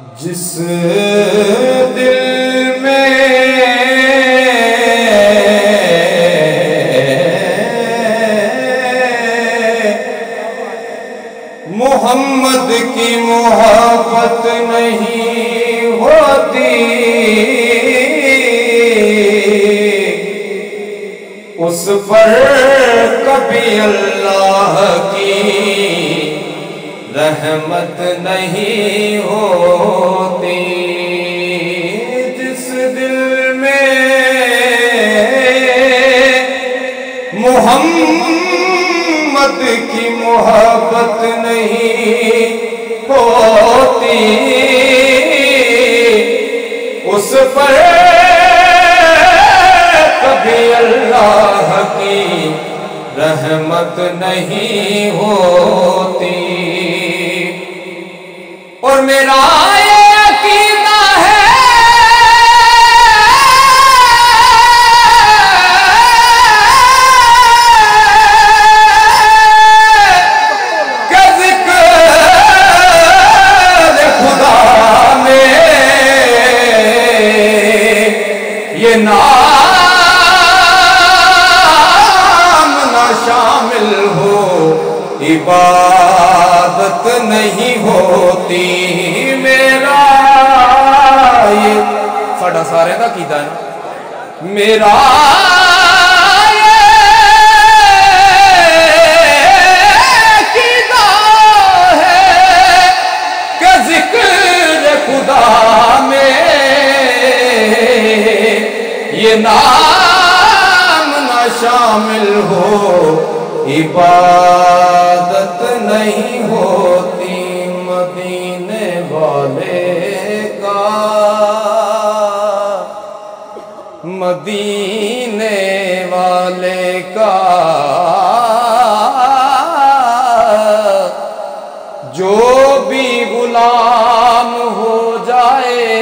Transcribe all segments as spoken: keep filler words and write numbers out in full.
جس دل میں محمد کی محبت نہیں ہوتی، اس پر کبھی اللہ کی رحمت نہیں ہوتی۔ جس دل میں محمد کی محبت نہیں ہوتی، اس پر کبھی اللہ کی رحمت نہیں ہوتی۔ اور میرا یہ عقیدہ ہے کہ ذکر خدا میں یہ نام نہ شامل ہو عبادت نہیں ہوتی۔ میرا یہ ساڑھا سارے کا کیتا ہے، میرا یہ کیتا ہے کہ ذکر خدا میں یہ نام نہ شامل ہو عبادت نہیں ہوتی۔ مدینے والے کا مدینے والے کا جو بھی غلام ہو جائے،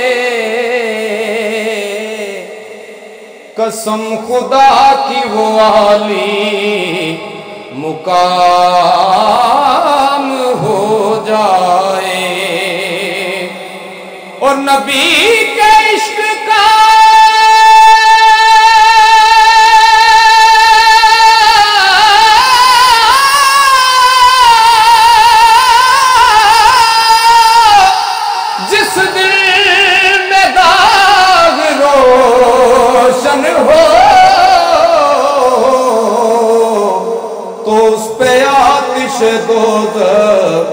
قسم خدا کی وہ عالی مقام ہو جائے۔ اور نبی کے عشق کا جس دل میں داغ روشن ہو تو اس پہ آتش دوزخ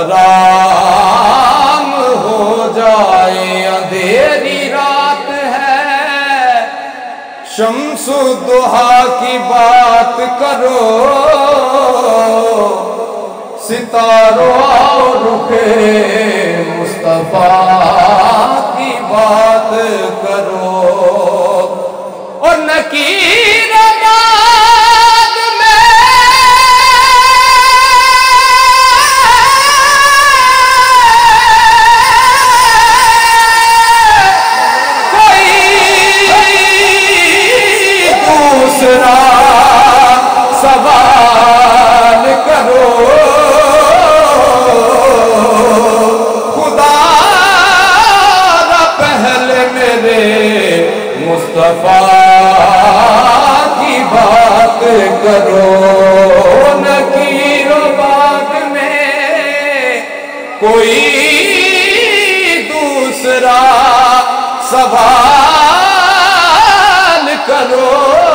حرام ہو جائے۔ اندھیری رات ہے، شمس و ضحیٰ کی بات کرو، ستاروں اور رخ مصطفیٰ کی بات کرو۔ اور نکیر آباد میں کوئی دوسرا سوال کرو، خدا را پہلے میرے مصطفیٰ کی بات کرو۔ نکیر آباد میں کوئی دوسرا سوال کرو،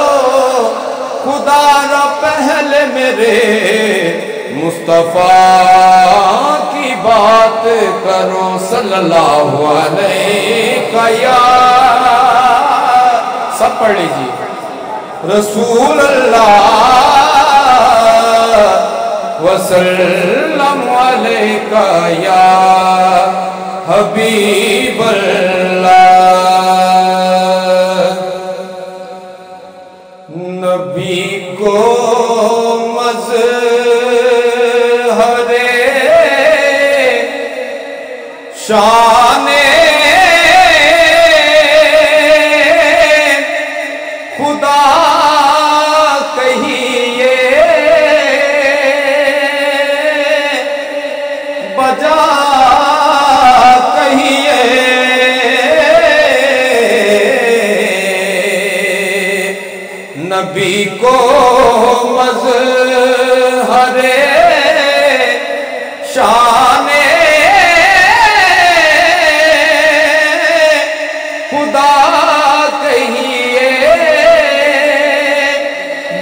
خدا را پہلے میرے مصطفیٰ کی بات کرو۔ صلی اللہ علیہ یا سب پڑھ لیجیے رسول اللہ وسلم علیکہ یا حبیب اللہ۔ نبی کو مظہر شان خدا کہیے، بجا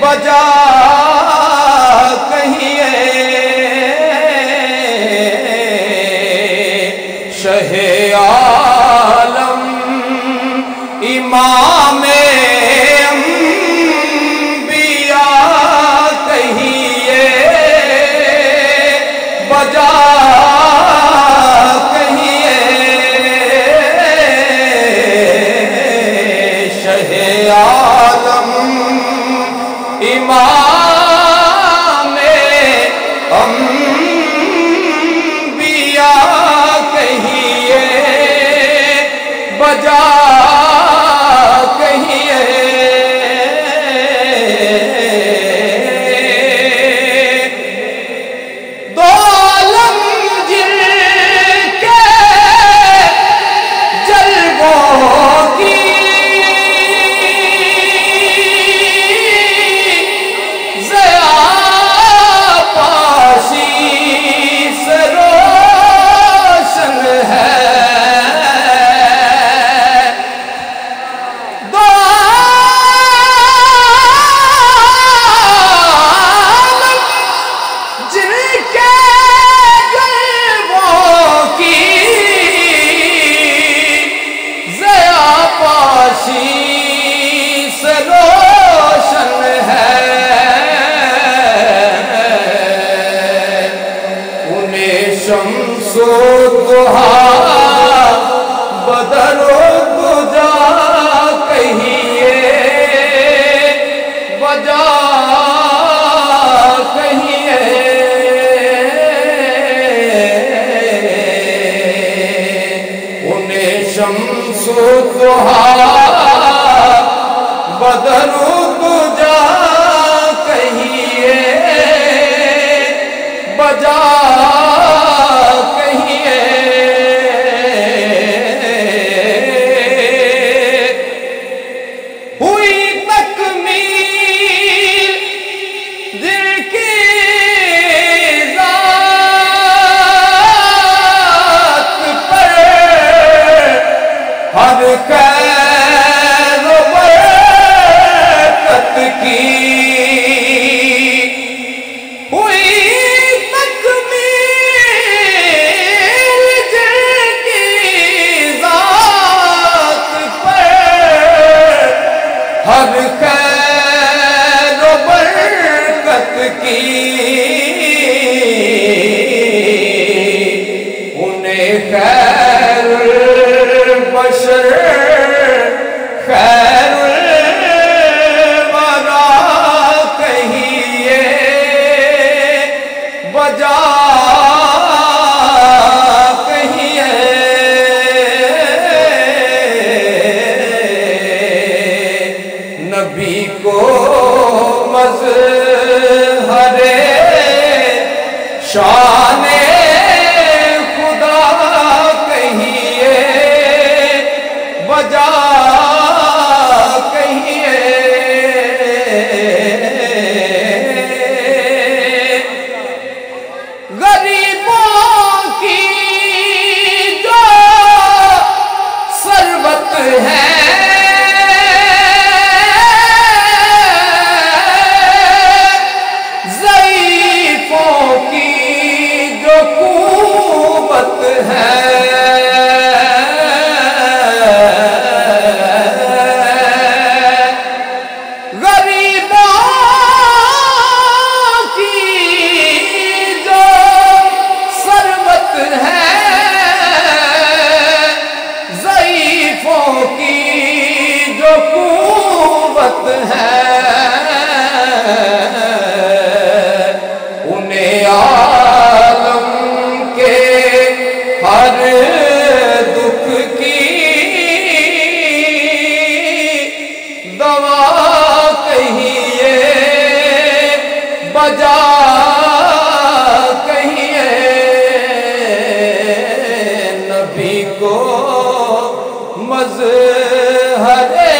بجا کہیے شہ عالم امام انبیاء کہیے بجا کہیے شہ عالم امام انبیاء کہیے بجا کہیے دو عالم جن کے جلووں کی ضیا پاشی سے روشن ہے سے روشن ہے انہیں شمس و ضحا بدر و دجا کہیے بجا کہیے انہیں شمس و ضحا بدر و دجا کہیے بجا کہیے ہوئی تکمیل دل کی ذات پر ہر خیر و برکت کی ہوئی تکمیل دل کی ذات پر ہر خیر و برکت کی انہیں خیر البشر خیر الورا کہیے بجا کہیے نبی کو مظہر شان خدا کہیے بجا کہیے غریبوں کی جو ثروت ہے ضعیفوں کی جو قوت ہے کی جو قوت ہے انہیں عالم کے ہر دکھ کی دوا کہیے بجا کہیے نبی کو مظہر